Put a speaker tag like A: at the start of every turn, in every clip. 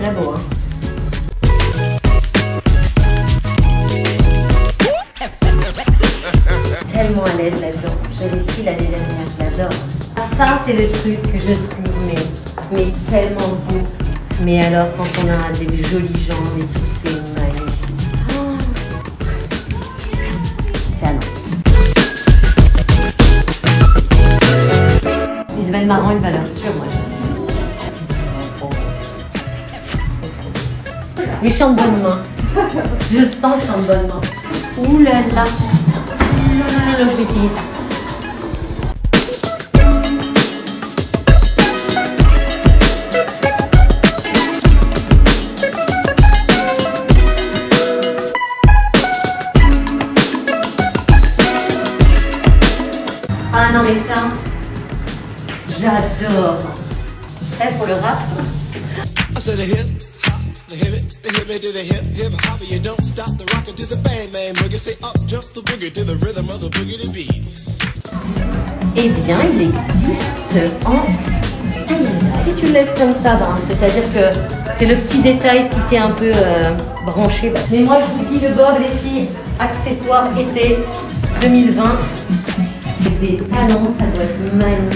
A: très beau, hein. Tellement à l'aise là-dedans. Je l'ai pris l'année dernière, je l'adore. Ça, c'est le truc que je trouve mais tellement beau. Mais alors, quand on a des jolies jambes et tout, c'est magnifique. Oh. Canon. Isabelle Marant, une valeur sûre, moi je suis. Mais je chante bonne main. Je le sens, je chante bonne main. Ouh là là. Je vais essayer ça. Ah non mais ça, j'adore. Prêt pour le rap? Eh bien, il existe en si tu le laisses comme ça, ben, c'est-à-dire que c'est le petit détail si tu es un peu branché. Ben. Mais moi, je vous dis le bob, les filles, accessoires été 2020. Des talons, ça doit être magnifique.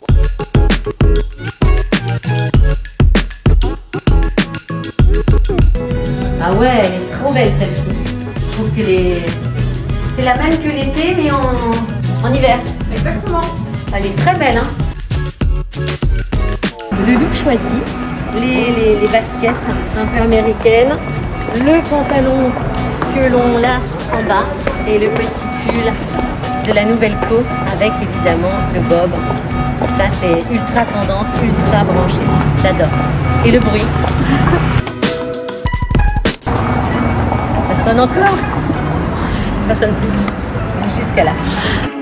A: Ah ouais, elle est trop belle celle-ci. Je trouve que c'est la même que l'été, mais en hiver. Exactement. Elle est très belle, hein. Le look choisi, les baskets un peu américaines, le pantalon que l'on lace en bas et le petit pull de la nouvelle co avec évidemment le bob. Ça c'est ultra tendance, ultra branché. J'adore. Et le bruit. Ça sonne encore. Ça sonne plus. Jusqu'à là.